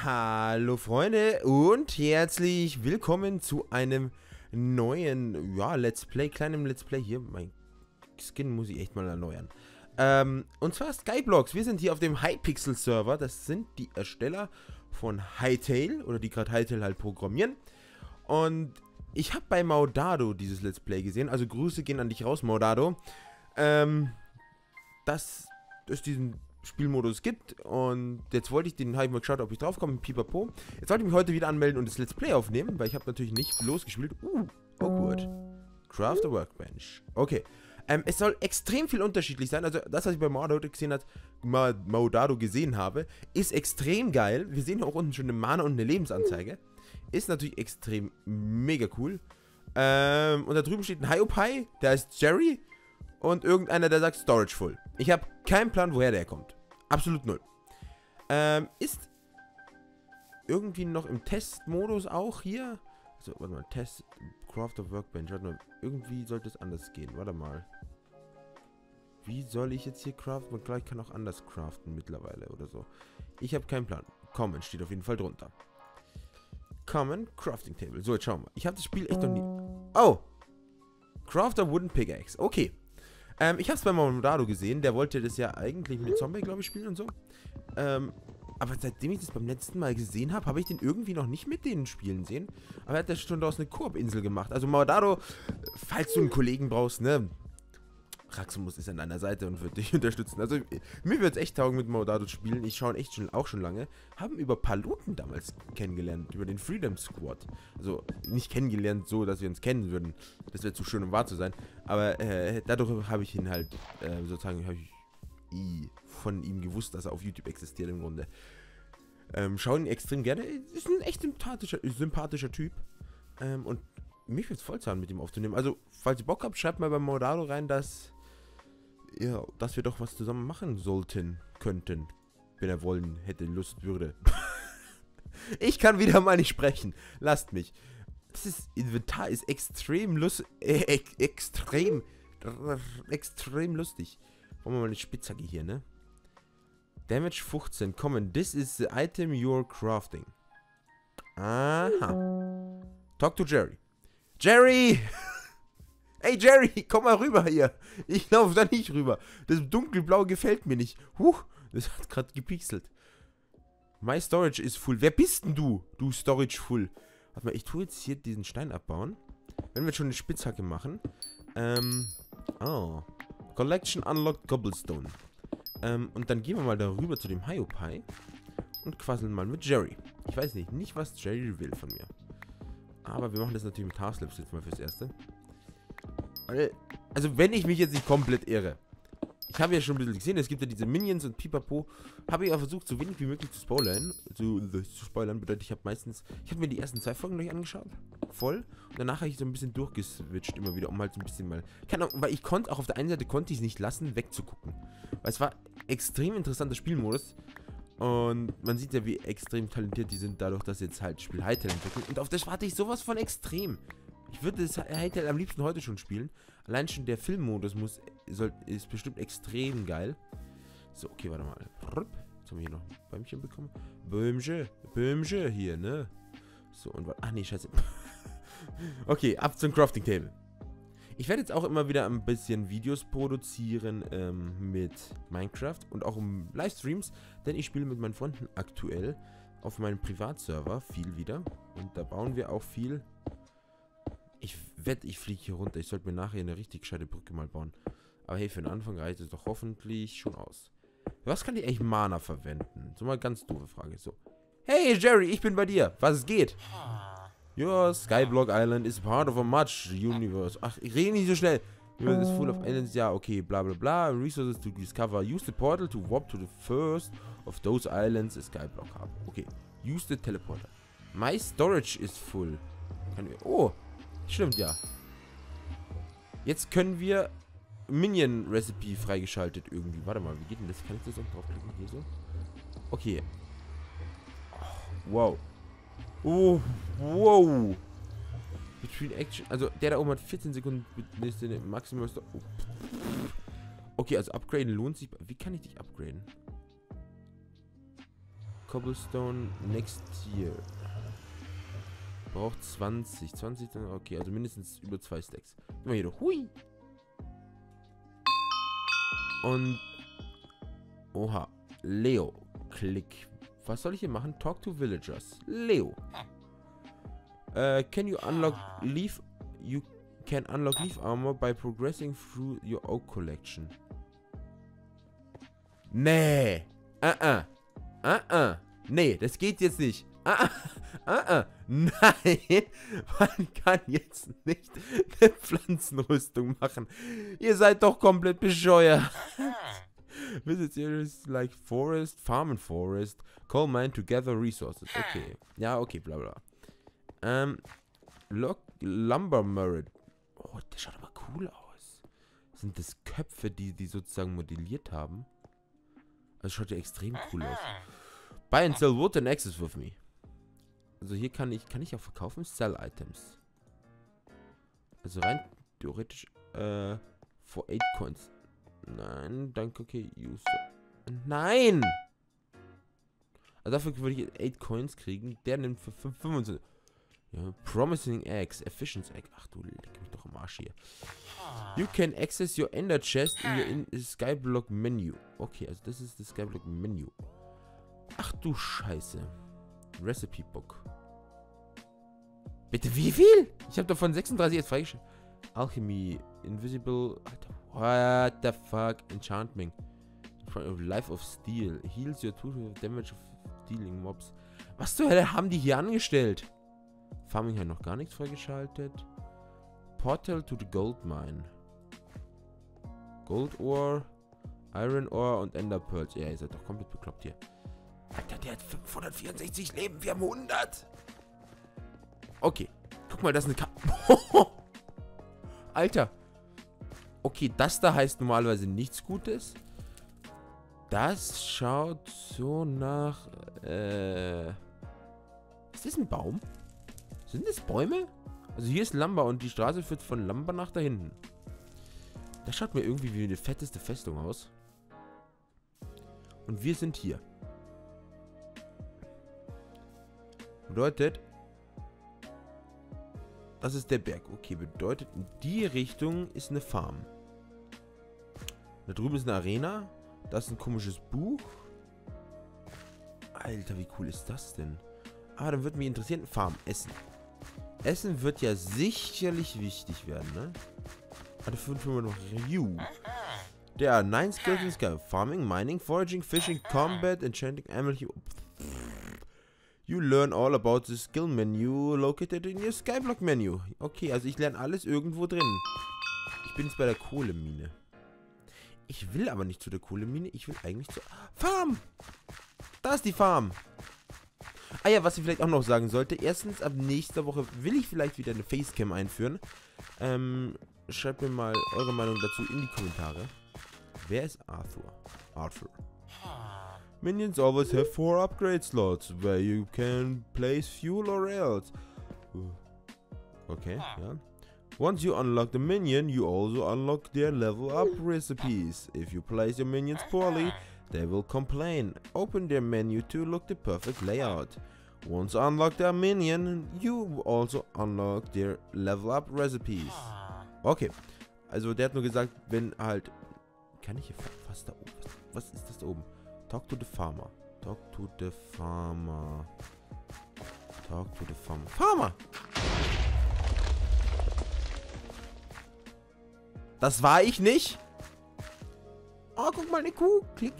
Hallo Freunde und herzlich willkommen zu einem neuen, Let's Play, kleinem Let's Play hier. Mein Skin muss ich echt mal erneuern. Und zwar Skyblocks. Wir sind hier auf dem Hypixel Server. Das sind die Ersteller von Hytale oder die gerade Hytale halt programmieren. Und ich habe bei Maudado dieses Let's Play gesehen. Also Grüße gehen an dich raus, Maudado. Dass es diesen Spielmodus gibt und jetzt wollte ich den, habe ich mal geschaut, ob ich drauf komme, pipapo. Jetzt wollte ich mich heute wieder anmelden und das Let's Play aufnehmen, weil ich habe natürlich nicht losgespielt. Oh gut. Craft a Workbench. Okay. Es soll extrem viel unterschiedlich sein. Also das, was ich bei Maudado gesehen habe, ist extrem geil. Wir sehen hier auch unten schon eine Mana und eine Lebensanzeige. Ist natürlich extrem mega cool. Und da drüben steht ein Hyopai, der heißt Jerry. Und irgendeiner, der sagt Storage full. Ich habe keinen Plan, woher der kommt. Absolut null. Ist irgendwie noch im Testmodus auch hier. So, warte mal, Test, Craft of Workbench. Warte mal, irgendwie sollte es anders gehen. Warte mal. Wie soll ich jetzt hier craften? Und gleich kann auch anders craften mittlerweile oder so. Ich habe keinen Plan. Common steht auf jeden Fall drunter. Common Crafting Table. So, jetzt schauen wir. Ich habe das Spiel echt noch nie... Oh! Craft a Wooden Pickaxe. Okay. Ich habe es bei Maudado gesehen, der wollte das ja eigentlich mit Zombie, glaube ich, spielen und so. Aber seitdem ich das beim letzten Mal gesehen habe, habe ich den irgendwie noch nicht mit denen spielen sehen. Aber er hat das schon aus einer Koop-Insel gemacht. Also Maudado, falls du einen Kollegen brauchst, ne? Raximus ist an deiner Seite und wird dich unterstützen. Also mir wird es echt taugen, mit Maudado zu spielen. Ich schaue echt auch schon lange. Haben über Paluten damals kennengelernt, über den Freedom Squad. Also nicht kennengelernt so, dass wir uns kennen würden. Das wäre zu schön, um wahr zu sein. Aber dadurch habe ich ihn halt, sozusagen, habe ich von ihm gewusst, dass er auf YouTube existiert im Grunde. Schauen ihn extrem gerne. Ist ein echt sympathischer Typ. Und mich wird es voll zahlen, mit ihm aufzunehmen. Also, falls ihr Bock habt, schreibt mal bei Maudado rein, dass wir doch was zusammen machen könnten. Wenn er wollen, hätte, Lust, würde. Ich kann wieder mal nicht sprechen. Lasst mich. Das Inventar ist extrem lustig. Extrem lustig. Wollen wir mal eine Spitzhacke hier, ne? Damage 15. Common. This is the item you're crafting. Aha. Talk to Jerry. Jerry! Ey, Jerry, komm mal rüber hier. Ich laufe da nicht rüber. Das dunkelblau gefällt mir nicht. Das hat gerade gepixelt. My storage is full. Wer bist denn du? Du Storage full. Warte mal, ich tue jetzt hier diesen Stein abbauen. Wenn wir jetzt schon eine Spitzhacke machen. Collection unlocked Cobblestone. Und dann gehen wir mal darüber zu dem Hyopai. Und quasseln mal mit Jerry. Ich weiß nicht, was Jerry will von mir. Aber wir machen das natürlich mit Tasklips jetzt mal fürs Erste. Also wenn ich mich jetzt nicht komplett irre. Ich habe ja schon ein bisschen gesehen, es gibt ja diese Minions und Pipapo. Habe ich auch versucht, so wenig wie möglich zu spoilern. Zu spoilern bedeutet, ich habe mir die ersten 2 Folgen durch angeschaut. Voll. Und danach habe ich so ein bisschen durchgeswitcht immer wieder, um halt so ein bisschen mal... Keine Ahnung, weil ich konnte auch auf der einen Seite konnte ich es nicht lassen, wegzugucken. Weil es war extrem interessanter Spielmodus. Und man sieht ja, wie extrem talentiert die sind, dadurch, dass sie jetzt halt Spiel Hytale entwickeln. Und auf das warte ich sowas von extrem. Ich würde das Hytale am liebsten heute schon spielen. Allein schon der Filmmodus ist bestimmt extrem geil. So, okay, warte mal. Jetzt haben wir hier noch ein Bäumchen bekommen. Bäumchen hier, ne? So, und warte. Ach nee, scheiße. Okay, ab zum Crafting Table. Ich werde jetzt auch immer wieder ein bisschen Videos produzieren mit Minecraft und auch Livestreams, denn ich spiele mit meinen Freunden aktuell auf meinem Privatserver viel wieder und da bauen wir auch viel. Ich wette, ich fliege hier runter. Ich sollte mir nachher eine richtig gescheite Brücke mal bauen. Aber hey, für den Anfang reicht es doch hoffentlich schon aus. Was kann ich eigentlich Mana verwenden? So mal ganz doofe Frage. So. Hey Jerry, ich bin bei dir. Was geht? Your Skyblock Island is part of a much universe. Ach, ich rede nicht so schnell. Universe is full of islands. Ja, okay, bla bla bla. Resources to discover. Use the portal to warp to the first of those islands a Skyblock haben. Okay. Use the teleporter. My storage is full. Oh, stimmt ja. Jetzt können wir Minion Recipe freigeschaltet irgendwie. Warte mal, wie geht denn das? Kann ich das auch draufklicken? Hier so? Okay. Oh, wow. Oh, wow. Between Action. Also, der da oben hat 14 Sekunden Maximum. Oh. Okay, also upgraden lohnt sich. Wie kann ich dich upgraden? Cobblestone next year. Braucht 20. 20 dann, okay, also mindestens über 2 Stacks. Immer hier doch. Hui! Und. Oha. Leo. Klick. Was soll ich hier machen? Talk to villagers. Leo. Can you unlock leaf? You can unlock leaf armor by progressing through your oak collection. Nee. Nee, das geht jetzt nicht. Nein. Man kann jetzt nicht eine Pflanzenrüstung machen. Ihr seid doch komplett bescheuert. Visit areas like forest, farm and forest, coal mine to gather resources. Okay. Ja, okay, bla bla. Lumber Merit. Oh, der schaut aber cool aus. Sind das Köpfe, die sozusagen modelliert haben? Also schaut ja extrem cool aus. Buy and sell wood and access with me. Also hier kann ich auch verkaufen. Sell items. Also rein theoretisch for 8 coins. Nein, danke, okay. Use. Nein! Also dafür würde ich 8 Coins kriegen. Der nimmt für 25. Ja, promising eggs. Efficient egg. Ach du, leck mich doch am Arsch hier. You can access your ender chest in your Skyblock menu. Okay, also das ist das Skyblock Menu. Ach du Scheiße. Recipe Book. Bitte wie viel? Ich habe davon 36 jetzt freigeschaltet. Alchemy. Invisible. Alter. What the fuck? Enchantment. Life of Steel. Heals your total damage of dealing mobs. Was zur Hölle haben die hier angestellt? Farming hat noch gar nichts freigeschaltet. Portal to the Gold Mine. Gold Ore, Iron Ore und Ender Pearls. Ja, ihr seid doch komplett bekloppt hier. Alter, der hat 564 Leben. Wir haben 100. Okay. Guck mal, das ist eine Alter. Okay, das da heißt normalerweise nichts Gutes. Das schaut so nach... Ist das ein Baum? Sind das Bäume? Also hier ist Lumber und die Straße führt von Lumber nach da hinten. Das schaut mir irgendwie wie eine fetteste Festung aus. Und wir sind hier. Bedeutet... Das ist der Berg. Okay, bedeutet, in die Richtung ist eine Farm. Da drüben ist eine Arena. Das ist ein komisches Buch. Alter, wie cool ist das denn? Ah, dann würde mich interessieren. Farm, Essen. Essen wird ja sicherlich wichtig werden, ne? Ah, dafür finden wir noch Review. There are 9 skills in Sky. Farming, Mining, Foraging, Fishing, Combat, Enchanting, Emily. You learn all about the skill menu located in your Skyblock menu. Okay, also ich lerne alles irgendwo drin. Ich bin jetzt bei der Kohlemine. Ich will aber nicht zu der Kohlemine. Ich will eigentlich zur Farm. Da ist die Farm. Ah ja, was ich vielleicht auch noch sagen sollte. Erstens, ab nächster Woche will ich vielleicht wieder eine Facecam einführen. Schreibt mir mal eure Meinung dazu in die Kommentare. Wer ist Arthur? Arthur. Minions always have 4 upgrade slots where you can place fuel or else. Okay, yeah. Once you unlock the minion, you also unlock their level up recipes. If you place your minions poorly, they will complain. Open their menu to look the perfect layout. Once unlock their minion, you also unlock their level up recipes. Okay, also der hat nur gesagt, wenn halt... Kann ich hier fast da oben? Was ist das da oben? Talk to the farmer. Talk to the farmer. Talk to the farmer. Farmer! Das war ich nicht. Oh, guck mal, eine Kuh. Klick.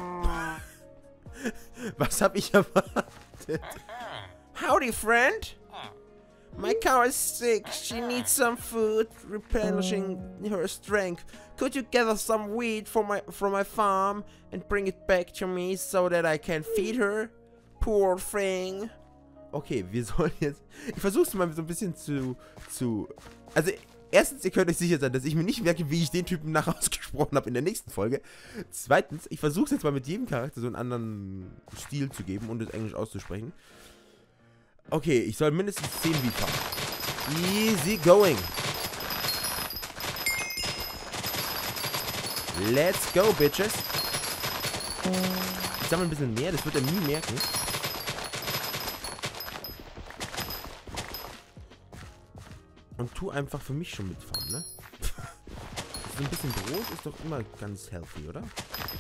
Was hab ich erwartet? Howdy, friend. My cow is sick. She needs some food, replenishing her strength. Could you gather some wheat from my farm and bring it back to me so that I can feed her? Poor thing. Okay, wir sollen jetzt... Ich versuche es mal so ein bisschen zu... Also, erstens, ihr könnt euch sicher sein, dass ich mir nicht merke, wie ich den Typen nachher ausgesprochen habe in der nächsten Folge. Zweitens, ich versuche es jetzt mal mit jedem Charakter so einen anderen Stil zu geben und es Englisch auszusprechen. Okay, ich soll mindestens 10 Wheat haben. Easy going. Let's go, bitches. Ich sammle ein bisschen mehr, das wird er nie merken. Und tu einfach für mich schon mitfahren, ne? So ein bisschen Brot ist doch immer ganz healthy, oder?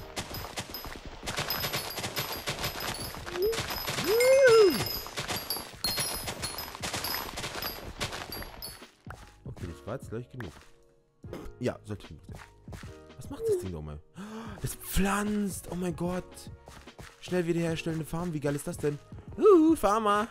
Okay, das war jetzt gleich genug. Ja, sollte genug sein. Was macht das Ding nochmal? Es pflanzt! Oh mein Gott! Schnell wiederherstellende Farm, wie geil ist das denn? Farmer!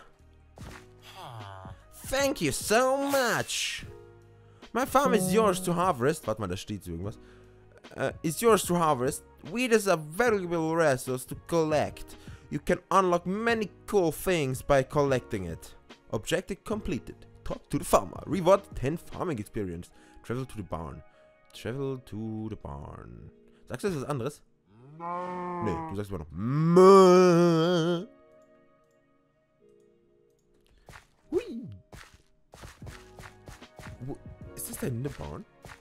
Thank you so much! My farm is yours to harvest. Warte mal, da steht so irgendwas. Is yours to harvest. Wheat are valuable resource to collect. You can unlock many cool things by collecting it. Objective completed. Talk to the farmer. Reward 10 farming experience. Travel to the barn. Travel to the barn. Sagst du das was anderes? Nee, du sagst immer noch. Hui. Wo ist das denn eine Barn?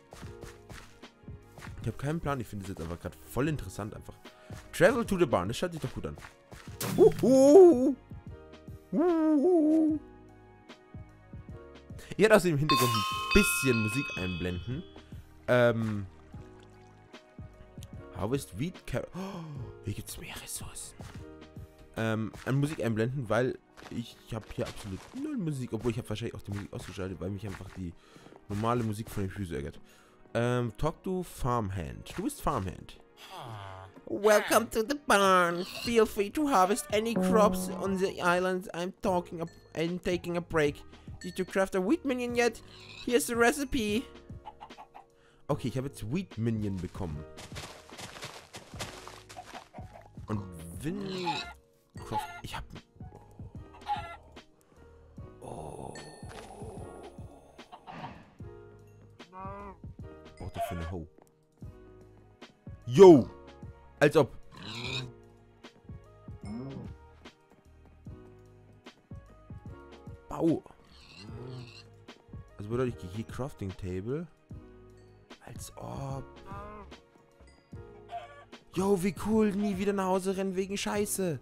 Ich habe keinen Plan. Ich finde es jetzt einfach gerade voll interessant einfach. Travel to the barn. Das schaut sich doch gut an. Ich werde aus dem Hintergrund ein bisschen Musik einblenden. Harvest Wheat Carrot. Oh, hier gibt es mehr Ressourcen. An Musik einblenden, weil ich habe hier absolut null Musik. Obwohl ich habe wahrscheinlich auch die Musik ausgeschaltet, weil mich einfach die normale Musik von dem Spiel so ärgert. Talk to Farmhand. Du bist Farmhand. Welcome to the barn. Feel free to harvest any crops on the island. I'm taking a break. Did you craft a wheat minion yet? Here's the recipe. Okay, ich habe jetzt Wheat Minion bekommen. Und will... Ich habe... Oh. Braucht dafür eine Hoe. Yo! Als ob. Bau. Also bedeutet, ich gehe hier Crafting Table. Als ob. Yo, wie cool. Nie wieder nach Hause rennen wegen Scheiße.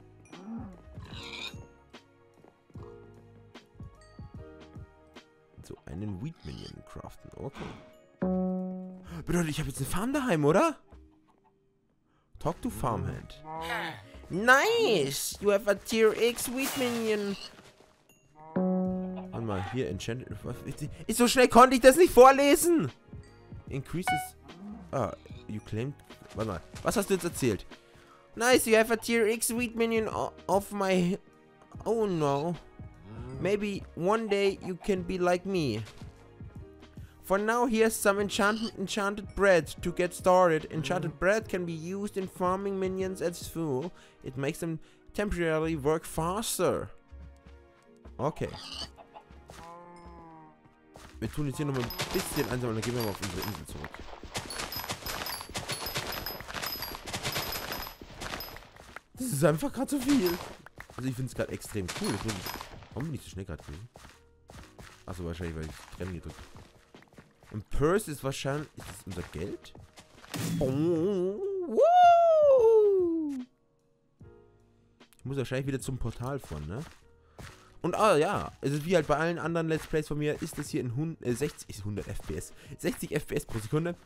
So, einen Wheat Minion craften. Okay. Bedeutet, ich habe jetzt eine Farm daheim, oder? Talk to Farmhand. Nice! You have a Tier X Wheat Minion. Warte mal, hier Enchanted. So schnell konnte ich das nicht vorlesen. Increases. Ah, you claimed. Warte mal, was hast du jetzt erzählt? Nice, you have a Tier X Wheat Minion of my. Oh no. Maybe one day you can be like me. For now, here's some enchanted bread to get started. Enchanted bread can be used in farming minions as fuel. It makes them temporarily work faster. Okay. Wir tun jetzt hier noch mal ein bisschen einsammeln, dann gehen wir mal auf unsere Insel zurück. Das ist einfach gerade zu viel. Also ich finde es gerade extrem cool. Warum bin ich so schnell gerade gewesen? Achso, wahrscheinlich, weil ich Trennen gedrückt habe. Und Purse ist wahrscheinlich... Ist das unser Geld? Oh, ich muss wahrscheinlich wieder zum Portal fahren, ne? Und ja, also wie halt bei allen anderen Let's Plays von mir, ist das hier in 100 FPS. 60 FPS pro Sekunde.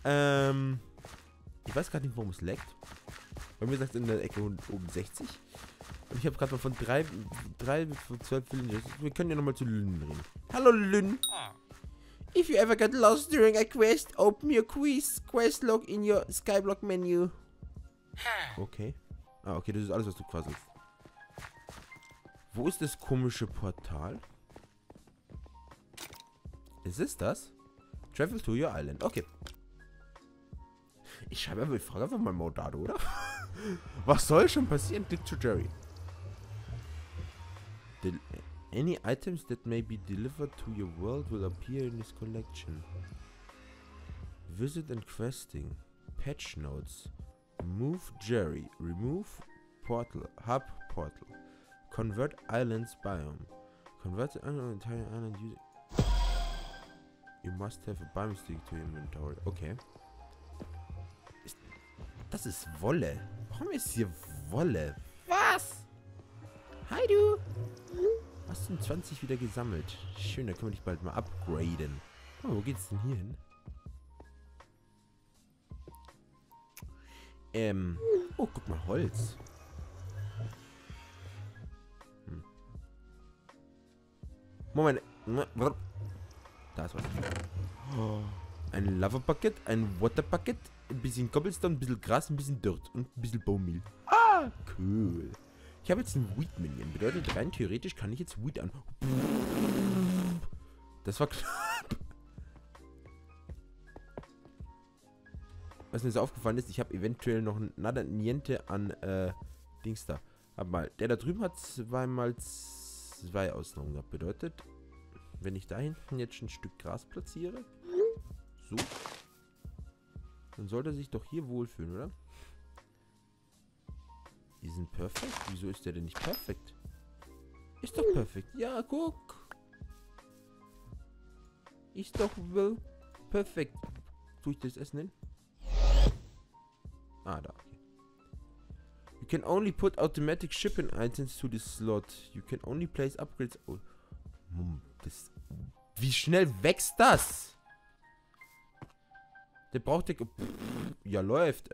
Ich weiß gerade nicht, warum es laggt. Bei mir sagt es in der Ecke oben 60. Und ich habe gerade mal von 3 von 12 Villagers. Wir können ja nochmal zu Lynn reden. Hallo Lynn. If you ever get lost during a quest, open your quest log in your Skyblock menu. Okay. Ah, okay, das ist alles, was du quasselst. Wo ist das komische Portal? Ist es das? Travel to your island. Okay. Ich frage einfach mal Maudado, oder? Was soll schon passieren? Click to Jerry. Any items that may be delivered to your world will appear in this collection. Visit and questing. Patch notes. Move Jerry. Remove portal. Hub portal. Convert islands biome. Convert the entire island using. You must have a biome stick to inventory. Okay. Das ist Wolle. Warum ist hier Wolle? Was? Hi du. Hast du 20 wieder gesammelt? Schön, dann können wir dich bald mal upgraden. Oh, wo geht's denn hier hin? Oh, guck mal, Holz. Moment. Da ist was. Oh. Ein Lava-Bucket, ein Water-Bucket, ein bisschen Cobblestone, ein bisschen Gras, ein bisschen Dirt und ein bisschen Baummehl. Ah, cool. Ich habe jetzt einen Weed-Minion. Bedeutet, rein theoretisch kann ich jetzt Weed an... Das war knapp. Was mir so aufgefallen ist, ich habe eventuell noch nada niente an, Dings da. Aber mal, der da drüben hat 2x2 Ausnahmen gehabt. Bedeutet, wenn ich da hinten jetzt ein Stück Gras platziere, so, dann sollte er sich doch hier wohlfühlen, oder? Die sind perfekt. Wieso ist der denn nicht perfekt? Ist doch perfekt. Ja, guck. Ist doch wohl perfekt. Tue ich das Essen hin? Ah, da. Okay. You can only put automatic shipping items to the slot. You can only place upgrades. Oh. Wie schnell wächst das? Der braucht der... Ja, läuft.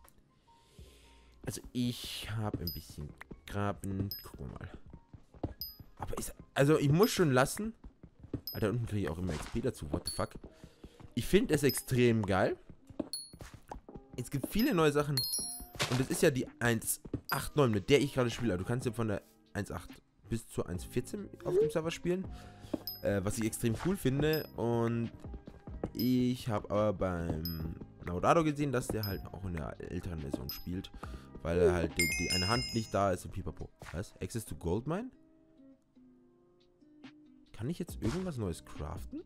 Also ich habe ein bisschen Graben. Gucken wir mal. Aber ist... Also ich muss schon lassen. Alter, unten kriege ich auch immer XP dazu. What the fuck? Ich finde es extrem geil. Es gibt viele neue Sachen. Und das ist ja die 1.8.9, mit der ich gerade spiele. Du kannst ja von der 1.8 bis zur 1.14 auf dem Server spielen. Was ich extrem cool finde. Und ich habe aber beim Naudado gesehen, dass der halt auch in der älteren Version spielt. Weil halt die eine Hand nicht da ist und pipapo. Was? Access to Goldmine? Kann ich jetzt irgendwas Neues craften?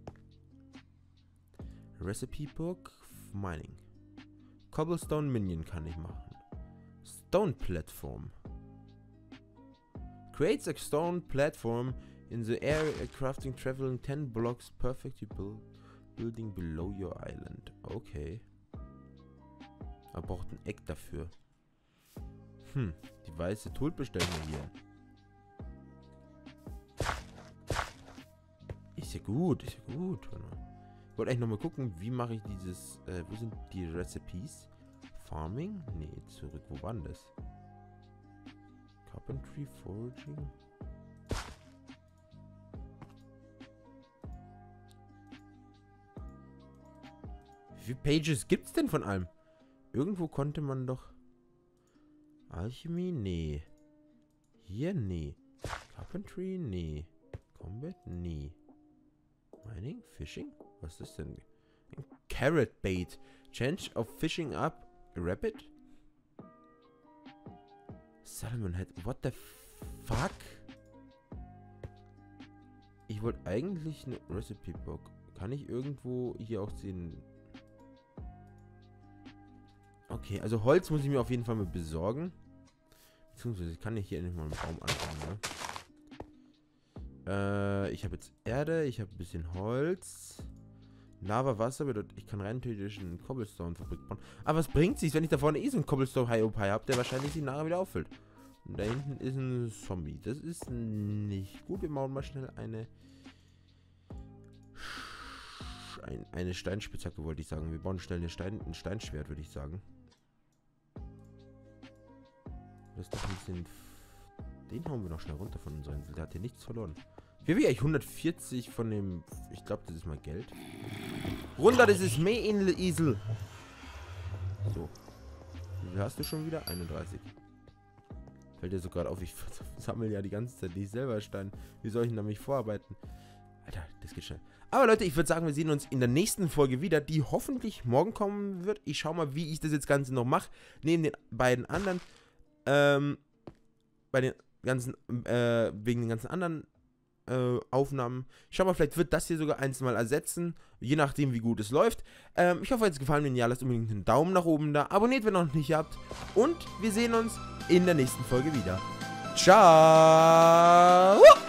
Recipe Book Mining. Cobblestone Minion kann ich machen. Stone Platform. Creates a stone platform in the area crafting traveling 10 blocks perfectly building below your island. Okay. Er braucht ein Eck dafür. Die weiße Tool bestellen wir hier. Ist ja gut, ist ja gut. Ich wollte eigentlich nochmal gucken, wie mache ich dieses, wo sind die Recipes? Farming? Nee, zurück, wo waren das? Carpentry, Foraging? Wie viele Pages gibt's denn von allem? Irgendwo konnte man doch... Alchemy? Nee. Hier? Nee. Carpentry? Nee. Combat? Nee. Mining? Fishing? Was ist das denn? Carrot Bait. Change of Fishing Up Rapid? Salmon Head. What the fuck? Ich wollte eigentlich eine Recipe Book. Kann ich irgendwo hier auch sehen? Okay, also Holz muss ich mir auf jeden Fall mal besorgen. Beziehungsweise ich kann ja hier endlich mal einen Baum anfangen, ne? Ich habe jetzt Erde, ich habe ein bisschen Holz. Lava, Wasser bedeutet, ich kann rein theoretisch eine Cobblestone-Fabrik bauen. Aber was bringt sich, wenn ich da vorne so einen Cobblestone-High-Up-High habe, der wahrscheinlich die nachher wieder auffüllt. Und da hinten ist ein Zombie. Das ist nicht gut. Wir bauen mal schnell eine Steinspitzhacke, wollte ich sagen. Wir bauen schnell ein Steinschwert, würde ich sagen. Das ist doch ein bisschen... Den hauen wir noch schnell runter von unserer Insel. Der hat hier nichts verloren. Wie habe ich eigentlich 140 von dem... Ich glaube, das ist mal Geld. Runter, das ist mehr in der Insel. So. Wie viel hast du schon wieder? 31. Fällt dir so gerade auf, ich sammle ja die ganze Zeit nicht selber Stein. Wie soll ich denn da mich vorarbeiten? Alter, das geht schnell. Aber Leute, ich würde sagen, wir sehen uns in der nächsten Folge wieder, die hoffentlich morgen kommen wird. Ich schaue mal, wie ich das jetzt Ganze noch mache. Neben den beiden anderen, bei den ganzen, wegen den ganzen anderen Aufnahmen. Schau mal, vielleicht wird das hier sogar eins mal ersetzen, je nachdem, wie gut es läuft. Ich hoffe, es hat gefallen. Wenn ja, lasst unbedingt einen Daumen nach oben da. Abonniert, wenn ihr noch nicht habt. Und wir sehen uns in der nächsten Folge wieder. Ciao!